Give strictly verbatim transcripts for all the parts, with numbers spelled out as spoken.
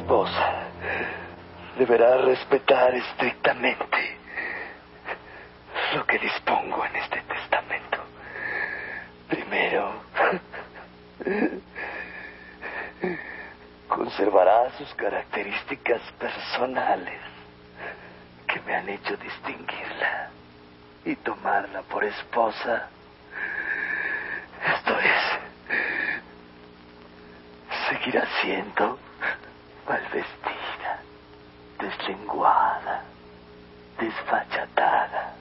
esposa deberá respetar estrictamente lo que dispongo en este testamento. Primero, conservará sus características personales que me han hecho distinguirla y tomarla por esposa. Esto es, seguirá siendo mal vestida, deslenguada, desfachatada.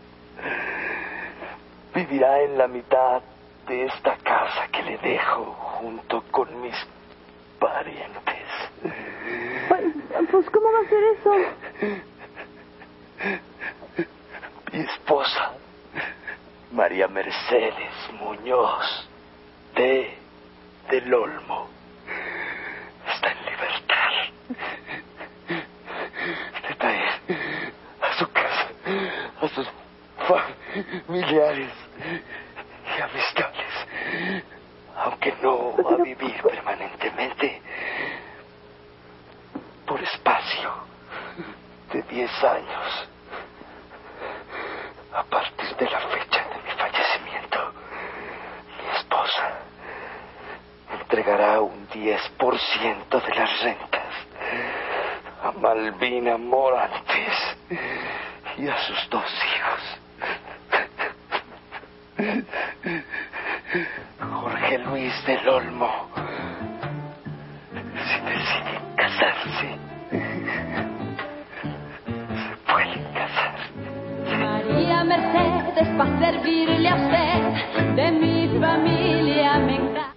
Vivirá en la mitad de esta casa que le dejo junto con mis parientes. Pues, pues ¿cómo va a ser eso? Mi esposa, María Mercedes Muñoz de Del Olmo, está en libertad de traer a su casa a sus familiares y amistades, aunque no a vivir permanentemente, por espacio de diez años. A partir de la fecha de mi fallecimiento, mi esposa entregará un diez por ciento de las rentas a Malvina Morantes y a sus dos hijos. Jorge Luis del Olmo, si deciden casarse, se pueden casar. María Mercedes, para servirle a usted, de mi familia me encanta.